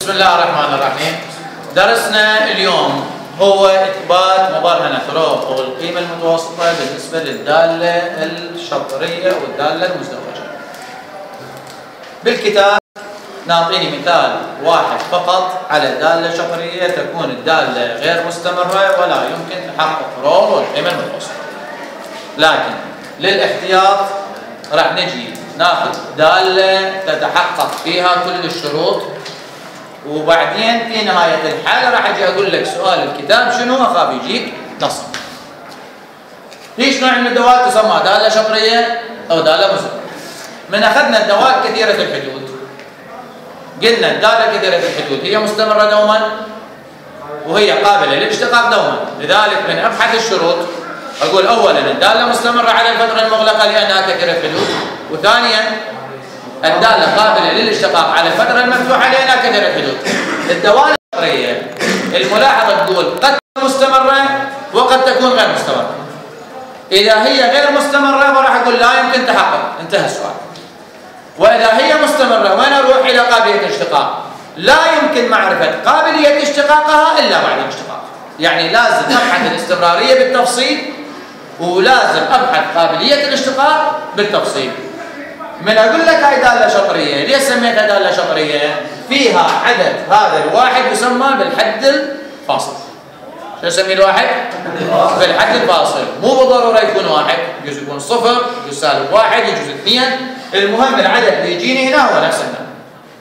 بسم الله الرحمن الرحيم. درسنا اليوم هو إثبات مبرهنة رو أو القيمة المتوسطة بالنسبة للدالة الشطرية والدالة المزدوجة. بالكتاب نعطيني مثال واحد فقط على دالة شطرية تكون الدالة غير مستمرة ولا يمكن تحقق رو والقيمة المتوسطة. لكن للاحتياط راح نجي ناخذ دالة تتحقق فيها كل الشروط، وبعدين في نهاية الحالة راح اجي اقول لك سؤال الكتاب شنو، اخاف يجيك نص. ليش نوع من الدوال تسمى دالة شطرية او دالة مزدوجة؟ من اخذنا الدوال كثيرة الحدود، قلنا الدالة كثيرة الحدود هي مستمرة دوما وهي قابلة للاشتقاق دوما، لذلك من ابحث الشروط اقول اولا الدالة مستمرة على الفترة المغلقة لانها كثيرة الحدود، وثانيا الدالة قابلة للاشتقاق على الفترة المفتوحة لأنها كثيرة الحدود. الدوال الشطرية الملاحظة تقول قد تكون مستمرة وقد تكون غير مستمرة. إذا هي غير مستمرة فراح أقول لا يمكن تحقق، انتهى السؤال. وإذا هي مستمرة وين أروح إلى قابلية الاشتقاق؟ لا يمكن معرفة قابلية اشتقاقها إلا بعد الاشتقاق. يعني لازم أبحث الاستمرارية بالتفصيل ولازم أبحث قابلية الاشتقاق بالتفصيل. من أقول لك هاي دالة شطرية، ليش سميتها دالة شطرية؟ فيها عدد هذا الواحد يسمى بالحد الفاصل. شو نسميه الواحد؟ بالحد الفاصل، مو بالضرورة يكون واحد، يجوز يكون صفر، يجوز سالب واحد، يجوز اثنين، المهم العدد اللي يجيني هنا هو نفس هنا.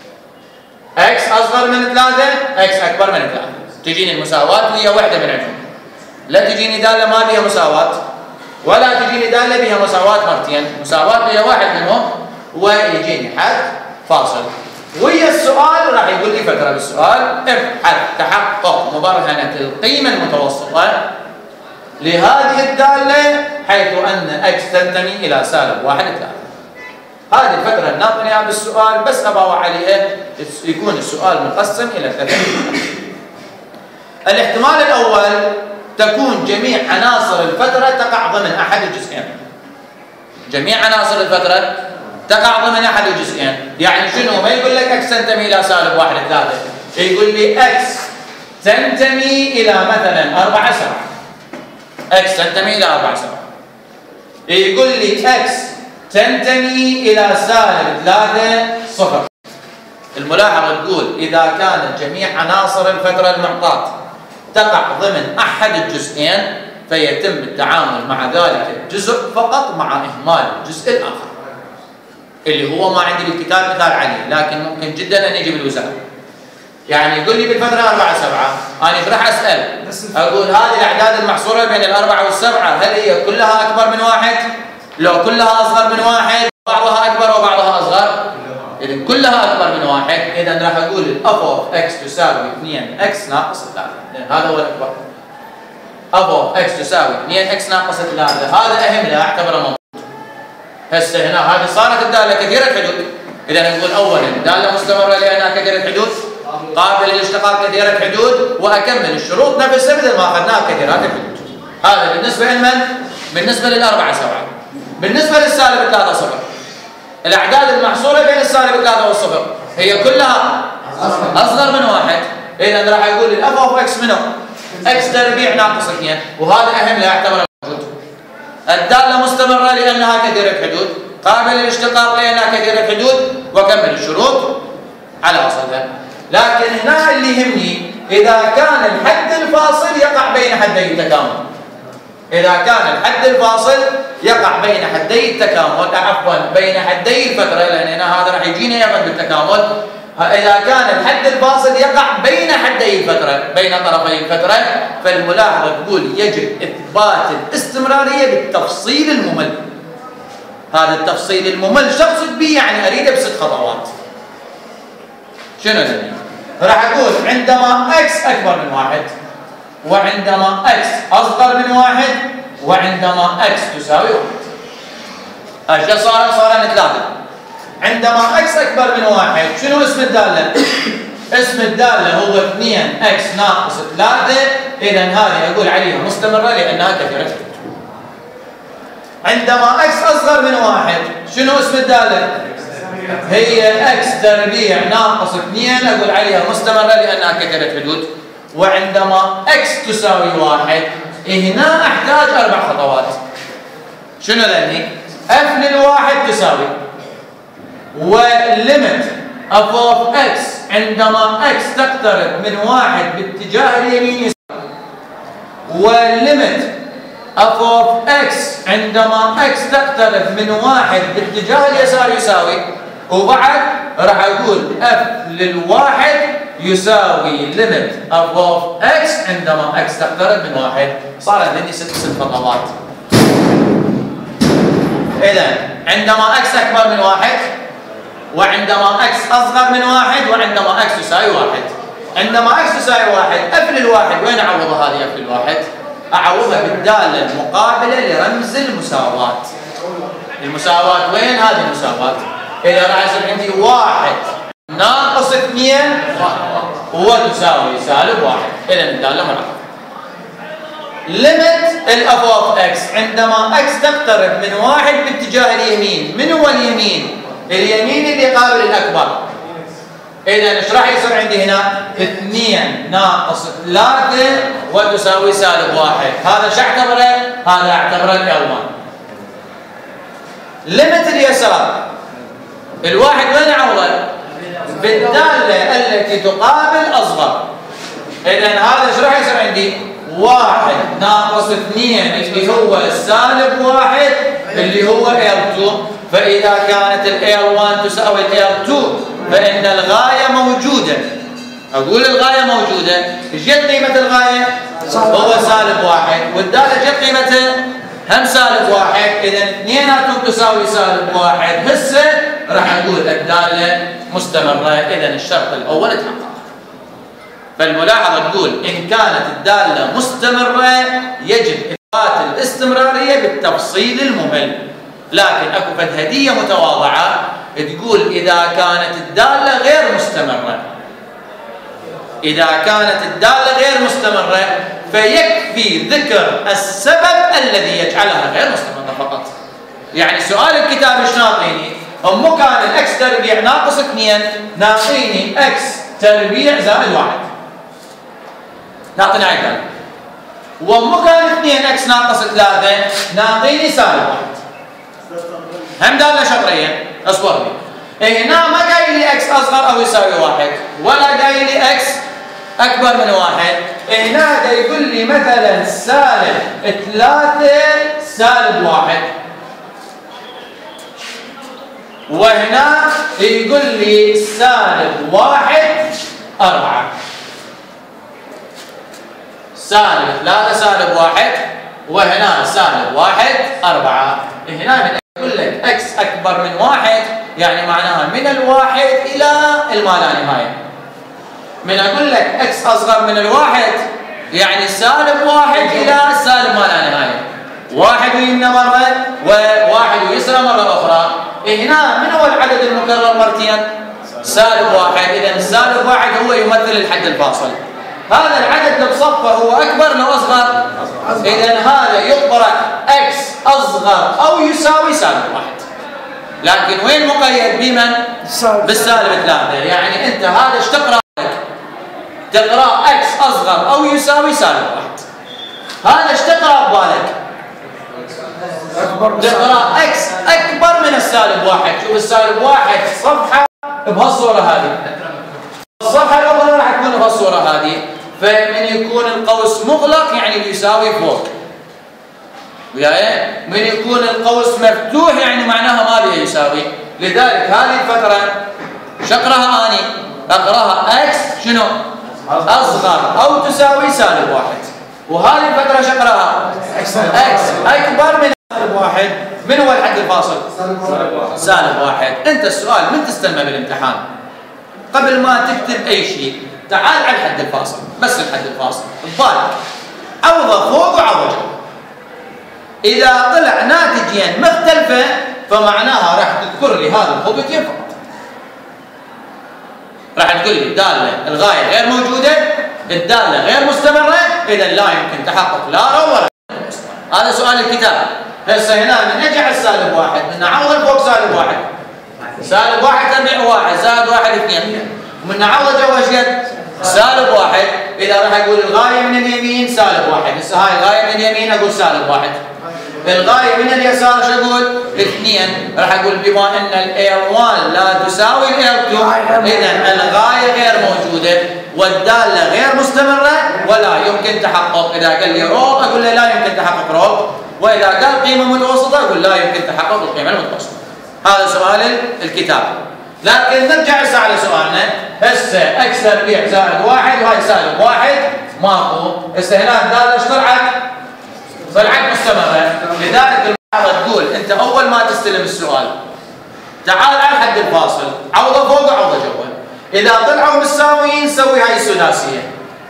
اكس أصغر من 3، اكس أكبر من 3، تجيني المساواة وهي واحدة من عندهم. لا تجيني دالة ما بها مساواة، ولا تجيني دالة بها مساواة مرتين، مساواة بها واحد منهم ويجيني حد فاصل. ويا السؤال راح يقول لي فترة بالسؤال ابحث تحقق مبرهنة القيمة المتوسطة لهذه الدالة حيث أن اكس تنتمي إلى سالب 1 3. هذه الفترة اللي نعطيها بالسؤال بس أباوع عليها يكون السؤال مقسم إلى 3 احتمالات. الاحتمال الأول تكون جميع عناصر الفترة تقع ضمن أحد الجزئين. جميع عناصر الفترة تقع ضمن أحد الجزئين، يعني شنو؟ ما يقول لك اكس تنتمي إلى سالب 1 3، يقول لي اكس تنتمي إلى مثلا 4 7. اكس تنتمي إلى 4 7. يقول لي اكس تنتمي إلى سالب 3 0. الملاحظة تقول إذا كانت جميع عناصر الفترة المعطاة تقع ضمن أحد الجزئين فيتم التعامل مع ذلك الجزء فقط مع إهمال الجزء الآخر اللي هو ما عندي بالكتاب مثال عليه، لكن ممكن جدا أن يجي بالوزارة. يعني يقول لي بالفترة 4 7، أنا إيش راح أسأل؟ أقول هذه الأعداد المحصورة بين ال4 وال7 هل هي كلها أكبر من 1؟ لو كلها أصغر من 1 بعضها أكبر وبعضها أصغر؟ إذا كلها أكبر من 1 إذا راح أقول الأف أوف إكس تساوي 2 إكس ناقص 3. هذا هو الأكبر. أف أوف إكس تساوي 2 إكس ناقص 3، هذا أهم لا أعتبره موجود. هسه هنا هذه صارت الدالة كثيرة الحدود، إذا نقول أولا الدالة مستمرة لأنها كثيرة الحدود، قابلة للاشتقاق كثيرة الحدود، وأكمل الشروط نفسها مثل ما أخذناها كثيرات الحدود. هذا بالنسبة لمن؟ بالنسبة لل4 7. بالنسبة للسالب 3 0، الأعداد المحصورة بين السالب 3 والصفر هي كلها أصغر من 1، إذا راح أقول الأف أوف إكس منه إكس تربيع ناقص 2، وهذا أهم لا يعتبر موجود. الدالة مستمرة لأنها كثيرة الحدود، قابلة للاشتقاق لأنها كثيرة الحدود، وكمل الشروط على أصلها. لكن هنا اللي يهمني إذا كان الحد الفاصل يقع بين حدي التكامل. إذا كان الحد الفاصل يقع بين حدي التكامل، عفوا بين حدي الفترة، لأن هنا هذا راح يجينا أيضا بالتكامل. إذا كان الحد الفاصل يقع بين حدي الفترة، بين طرفي الفترة، فالملاحظة تقول يجب إثبات الاستمرارية بالتفصيل الممل. هذا التفصيل الممل شو أقصد به؟ يعني أريده ب6 خطوات. شنو يعني؟ راح أقول عندما إكس أكبر من 1، وعندما اكس اصغر من 1، وعندما اكس تساوي 1. ايش صار؟ صار 3. عندما اكس اكبر من 1 شنو اسم الداله؟ اسم الداله هو 2 اكس ناقص 3، اذا هذه اقول عليها مستمره لانها كثيره. عندما اكس اصغر من 1 شنو اسم الداله؟ هي اكس تربيع ناقص 2 اقول عليها مستمره لانها كتلت حدود. وعندما اكس تساوي 1 هنا احتاج 4 خطوات. شنو ذني؟ اف للواحد تساوي وليمت اف اوف اكس عندما اكس تقترب من 1 باتجاه اليمين يساوي، وليمت اف اوف اكس عندما اكس تقترب من 1 باتجاه اليسار يساوي، وبعد راح اقول اف للواحد يساوي ليمت اف اوف اكس عندما اكس تقترب من 1. صار عندي 6 خطوات. اذا عندما اكس اكبر من 1 وعندما اكس اصغر من 1 وعندما اكس تساوي 1. عندما اكس تساوي 1 اف للواحد وين اعوضها هذه اف للواحد؟ اعوضها بالداله المقابله لرمز المساواه. المساواه وين هذه المساواه؟ اذا راح يصير عندي 1 ناقص 2 وتساوي سالب 1. اذا الداله مرحبا. ليمت الاف اوف اكس عندما اكس تقترب من 1 باتجاه اليمين. من هو اليمين؟ اليمين اللي قابل الاكبر. اذا ايش راح يصير عندي هنا؟ 2 ناقص 3 وتساوي سالب 1. هذا شو اعتبره؟ هذا اعتبره ال1. ليمت اليسار الواحد وين اعوضه؟ بالداله التي تقابل اصغر. اذا هذا ايش راح يصير عندي؟ 1 ناقص 2 اللي هو سالب 1 اللي هو L2. فإذا كانت ال L1 تساوي ال L2 فإن الغاية موجودة. أقول الغاية موجودة. جت قيمة الغاية؟ هو سالب 1 والدالة جت قيمتها هم سالب 1. إذا اثنيناتهم تساوي سالب 1. هسه راح أقول الدالة مستمرة. إذا الشرط الأول تحقق. فالملاحظة تقول إن كانت الدالة مستمرة يجب إثبات الاستمرارية بالتفصيل الممل. لكن أكو فد هدية متواضعة تقول إذا كانت الدالة غير مستمرة. إذا كانت الدالة غير مستمرة فيكفي ذكر السبب الذي يجعلها غير مستمرة فقط. يعني سؤال الكتاب ايش ناطيني؟ أمو كان الأكس تربيع ناقص 2 ناطيني أكس تربيع زائد 1. نعطينا عيدان. ومو كان 2 اكس ناقص 3 ناطيني سالب 1. هم دالة شطرية. اصبر لي. هنا ما قايل لي اكس اصغر او يساوي 1 ولا قايل لي اكس اكبر من 1. هنا دا يقول لي مثلا سالب 3 سالب 1. وهنا يقول لي سالب 1 4. سالب 3 سالب 1 وهنا سالب 1 4. هنا يقول لك اكس اكبر من 1 يعني معناها من الواحد الى الما لا نهايه. من اقول لك اكس اصغر من الواحد يعني سالب 1 الى سالب ما لا نهايه. 1 ويمنى مره وواحد ويسرى مره اخرى. هنا من هو العدد المكرر مرتين؟ سالب 1. اذا سالب 1 هو يمثل الحد الفاصل. هذا العدد اللي بصفه هو اكبر لو اصغر؟ اذا هذا يطرح اكس اصغر او يساوي سالب 1. لكن وين مقيد بمن؟ بالسالب 3. يعني انت هذا ايش تقرا؟ تقرا اكس اصغر او يساوي سالب 1. هذا ايش تقرا ببالك؟ تقرا اكس اكبر من السالب 1. شوف السالب 1 صفحه بهالصوره هذه. الصفحه الاخرى راح تكون بهالصوره هذه. فمن يكون القوس مغلق يعني بيساوي فوق. وياي؟ من يكون القوس مفتوح يعني معناها ما بيه يساوي. لذلك هذه الفترة شقرها اني اقراها اكس شنو؟ اصغر او تساوي سالب 1. وهذه الفترة شقرها اكس اكبر من سالب 1. من هو الحد الفاصل؟ سالب 1. انت السؤال من تستلمه بالامتحان؟ قبل ما تكتب اي شيء تعال على الحد الفاصل. بس الحد الفاصل ببالك عوضه فوق وعوضه. إذا طلع ناتجين مختلفة فمعناها راح تذكر لي هذه الخطوتين فقط. راح تقول لي الدالة الغاية غير موجودة، الدالة غير مستمرة، إذا لا يمكن تحقق لا رو ولا هذا سؤال الكتاب. هسه هنا من نجي على السالب 1 نعوض فوق سالب 1. سالب 1 تربيع 1 زائد 1 2. ومن نعوض جوا ايش قد؟ سالب 1. اذا راح اقول الغايه من اليمين سالب 1، هسه هاي الغايه من اليمين اقول سالب 1. الغايه من اليسار ايش اقول؟ 2. راح اقول بما ان ال1 لا تساوي ال2 اذا الغايه غير موجوده والداله غير مستمره ولا يمكن تحقق. اذا قال لي روب اقول له لا يمكن تحقق روب، واذا قال قيمه متوسطه اقول لا يمكن تحقق القيمه المتوسطه. هذا سؤال الكتاب. لكن نرجع هسه على سؤالنا. هسه اكس تربيع زائد 1 وهي سالب 1 ماكو. هسه هنا الداله ايش طلعت؟ طلعت مستمره. لذلك الملاحظه تقول انت اول ما تستلم السؤال تعال على الحد الفاصل، عوضه فوق وعوضه جوا. اذا طلعوا مساويين سوي هاي السداسيه.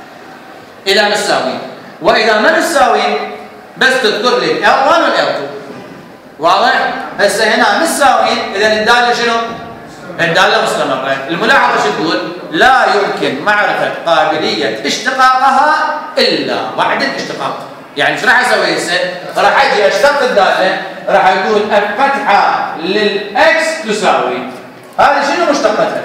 اذا مساويين، واذا ما مساويين بس تذكر لي L1 وال L2. واضح؟ هسه هنا مساويين اذا الداله شنو؟ الداله مستمره. الملاحظه شو تقول؟ لا يمكن معرفه قابليه اشتقاقها الا بعد الاشتقاق. يعني ايش راح اسوي هسه؟ راح اجي اشتق الداله، راح اقول الفتحه للاكس تساوي هذه شنو مشتقتها؟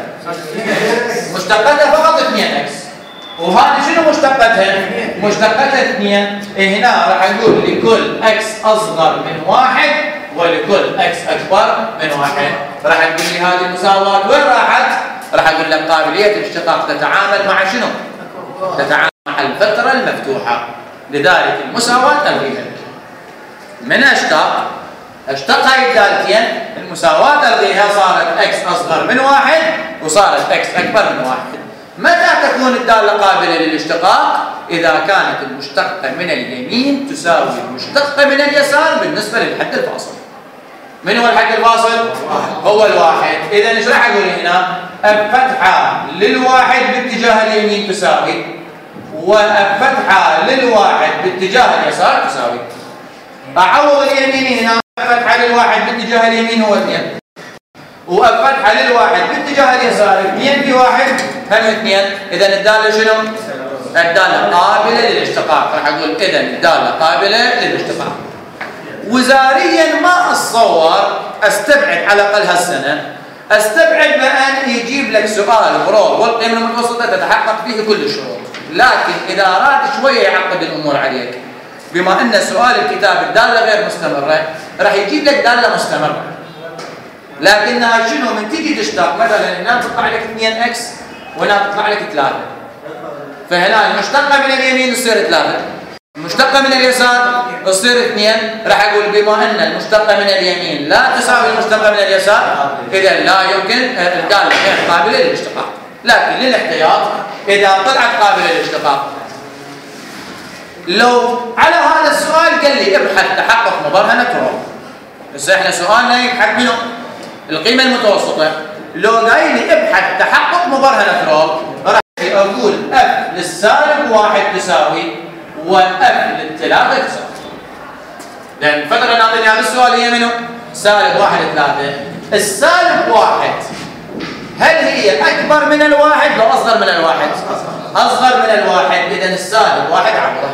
مشتقتها فقط 2 اكس. وهذه شنو مشتقتها؟ مشتقتها 2. هنا راح اقول لكل اكس اصغر من 1 ولكل اكس اكبر من 1. راح تقول لي هذه المساوات وين راحت؟ راح اقول لك قابليه الاشتقاق تتعامل مع شنو؟ تتعامل مع الفتره المفتوحه. لذلك المساواه الغيها. من اشتق هاي الدالتين المساواه الغيها صارت اكس اصغر من 1 وصارت اكس اكبر من 1. متى تكون الداله قابله للاشتقاق؟ اذا كانت المشتقه من اليمين تساوي المشتقه من اليسار بالنسبه للحد الفاصل. من هو الحد الفاصل؟ هو الواحد. اذا ايش راح اقول هنا؟ الفتحه للواحد باتجاه اليمين تساوي والفتحه للواحد باتجاه اليسار تساوي. اعوض اليمين هنا، الفتحه للواحد باتجاه اليمين هو 2 والفتحه للواحد باتجاه اليسار 2 في 1 هم 2. اذا الداله شنو؟ الداله قابله للاشتقاق. راح اقول اذا الداله قابله للاشتقاق. وزاريا ما اتصور استبعد على الاقل هالسنه، استبعد بان يجيب لك سؤال بروب والقيمه المتوسطه تتحقق فيه كل الشروط. لكن اذا اراد شويه يعقد الامور عليك بما ان سؤال الكتاب الداله غير مستمره راح يجيب لك داله مستمره لكنها شنو؟ من تيجي تشتق مثلا هنا تطلع لك 2 اكس وهنا تطلع لك 3. فهنا المشتقه من اليمين تصير 3، المشتقه من اليسار تصير 2. راح اقول بما ان المشتقه من اليمين لا تساوي المشتقه من اليسار اذا لا يمكن الداله غير قابله للاشتقاق. لكن للاحتياط اذا طلعت قابله للاشتقاق، لو على هذا السؤال قال لي ابحث تحقق مبرهنه روب. هسه احنا سؤالنا يبحث منه القيمه المتوسطه. لو قايل لي ابحث تحقق مبرهنه روب راح اقول اف للسالب 1 تساوي واف للثلاثه تساوي. لان الفتره اللي اعطيني هذا السؤال هي منو؟ سالب 1 3. السالب 1 هل هي اكبر من الواحد لو اصغر من الواحد؟ اصغر من الواحد. اذا السالب 1 عوضه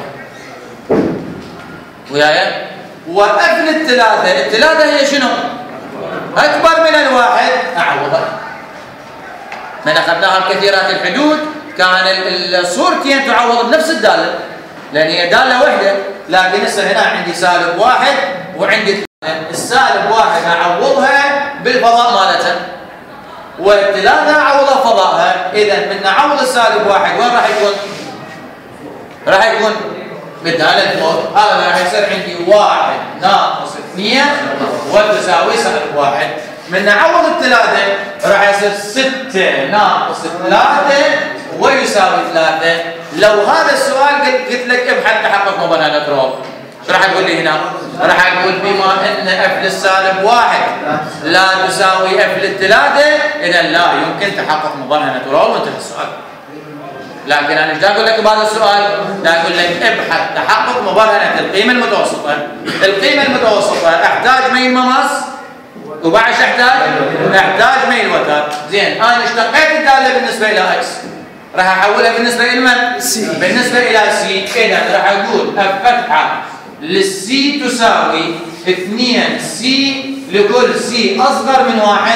وياي. واف للثلاثه، الثلاثه هي شنو؟ اكبر من الواحد اعوضه. من اخذناها بكثيرات الحدود كان الصورتين تعوض بنفس الداله لان هي داله وحده. لكن هسه هنا عندي سالب 1 وعندي السالب 1 اعوضها بالفضاء مالتها والثلاثه اعوضها فضائها. اذا من نعوض السالب 1 وين راح يكون؟ راح يكون بالداله الفوق. هذا راح يصير عندي 1 ناقص 2 وتساوي سالب 1. من نعوض الثلاثه راح يصير 6 ناقص 3 ويساوي 3. لو هذا السؤال قلت لك ابحث تحقق مبرهنه روب، ايش راح تقول لي هنا؟ راح اقول بما ان اف للسالب 1 لا تساوي اف للثلاثه اذا لا يمكن تحقق مبرهنه روب وانتهى السؤال. لكن انا ايش اقول لك بهذا السؤال؟ اقول لك ابحث تحقق مبرهنه القيمه المتوسطه. القيمه المتوسطه احتاج ميل مماس وبعد ايش احتاج؟ احتاج ميل وتر. زين انا اشتقيت الداله بالنسبه الى اكس راح احولها بالنسبه الى من؟ سي. بالنسبه الى سي اذا راح اقول الفتحه للسي تساوي 2 سي لكل سي اصغر من 1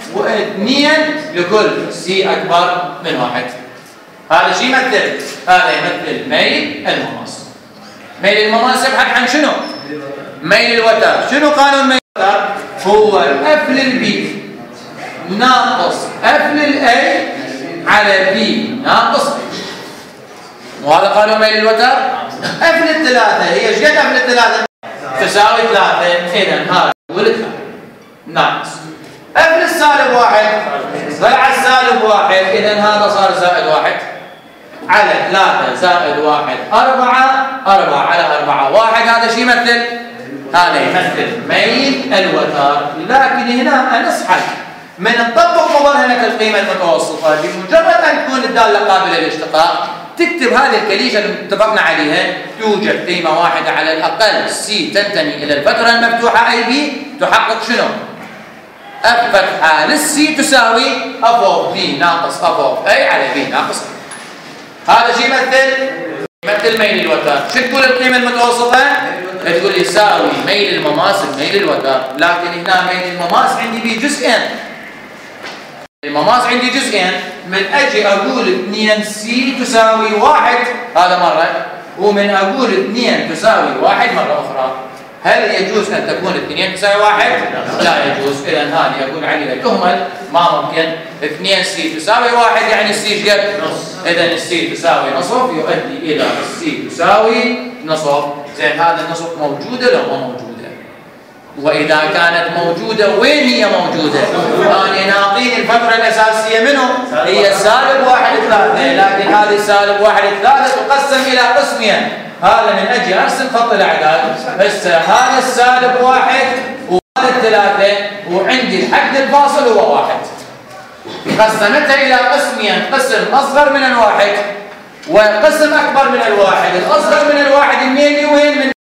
و2 لكل سي أكبر من 1. هذا شيء يمثل، هذا يمثل ميل المماس. ميل المماس يبحث عن شنو؟ ميل الوتر. شنو قانون ميل الوتر؟ هو اف للبي ناقص اف للاي على بي ناقص بي. وهذا قانون ميل الوتر. اف للثلاثة هي ايش قد اف للثلاثة؟ تساوي 3. اذا هذا هو الثلاثة ناقص اف للسالب 1 طلع السالب 1. اذا هذا صار زائد 1 على 3 زائد 1 4 على 4 1. هذا شو يمثل؟ هذا يمثل ميل الوتر. لكن هنا نصحك من نطبق مبرهنة القيمة المتوسطة بمجرد أن تكون الدالة قابلة للاشتقاق تكتب هذه الكليشة اللي اتفقنا عليها. توجد قيمة واحدة على الأقل سي تنتمي إلى الفترة المفتوحة أي بي تحقق شنو؟ اف فتحة للسي تساوي اف اوف بي ناقص اف اوف اي على بي ناقص اي. هذا شيء يمثل ميل الوتر. شو تقول القيمة المتوسطة؟ تقول يساوي ميل المماس بميل الوتر. لكن هنا ميل المماس عندي به جزئين. المماس عندي جزئين. من اجي اقول 2 سي تساوي 1 هذا مرة، ومن اقول 2 تساوي 1 مرة اخرى. هل يجوز ان تكون 2 تساوي 1؟ لا يجوز. اذا هذه اقول عليها تهمل، ما ممكن. 2 سي تساوي 1 يعني السي ايش قد؟ اذا السي تساوي نصف يؤدي الى السي تساوي نصف. زين هذا النصف موجوده لو ما موجوده؟ واذا كانت موجوده وين هي موجوده؟ انا ناقين الفتره الاساسيه منه هي سالب 1 3، لكن هذه سالب 1 3 تقسم الى قسمين. هذا من اجي ارسم خط الاعداد. هسه هذا السالب 1 وهذا 3 وعندي الحد الفاصل هو 1. قسمتها الى قسمين، قسم اصغر من الواحد وقسم اكبر من الواحد. الاصغر من الواحد منين لوين؟ من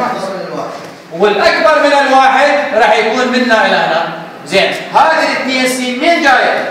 والاكبر من الواحد راح يكون منا الى هنا. زين هذه الاثنين سي منين جايه؟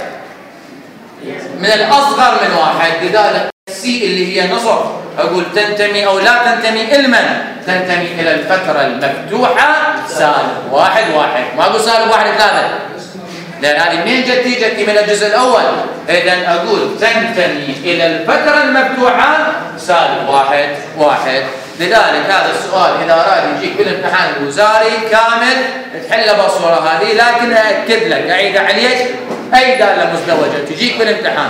من الاصغر من واحد. لذلك السي اللي هي نصف اقول تنتمي او لا تنتمي لمن؟ تنتمي الى الفتره المفتوحه سالب 1 ما اقول سالب 1 3 لان هذه منين جتي؟ جتي من الجزء الاول. اذا اقول تنتمي الى الفتره المفتوحه سالب 1. لذلك هذا السؤال اذا اراد يجيك بالامتحان الوزاري كامل تحله بالصوره هذه. لكن ااكد لك اعيد عليك اي داله مزدوجه تجيك بالامتحان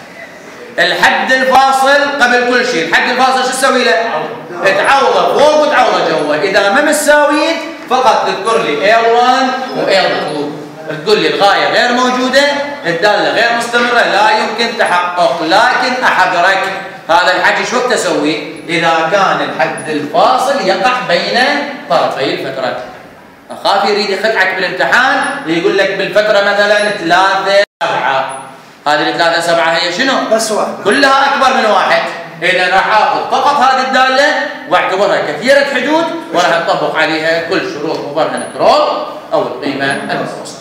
الحد الفاصل قبل كل شيء. الحد الفاصل شو تسوي له؟ تعوضه فوق وتعوضه جوا. اذا ما مساويين فقط تذكر لي L1 و L2. تقول لي الغايه غير موجوده، الداله غير مستمره، لا يمكن تحقق. لكن احذرك هذا الحكي شو وقت اسوي؟ اذا كان الحد الفاصل يقع بين طرفي الفتره. اخاف يريد يخدعك بالامتحان يقول لك بالفتره مثلا 3 7. هذه 3 7 هي شنو؟ بس 1 كلها اكبر من 1. اذا راح اخذ فقط هذه الداله واعتبرها كثيره حدود وراح اطبق عليها كل شروط مبرهنه رول او القيمه المتوسطه.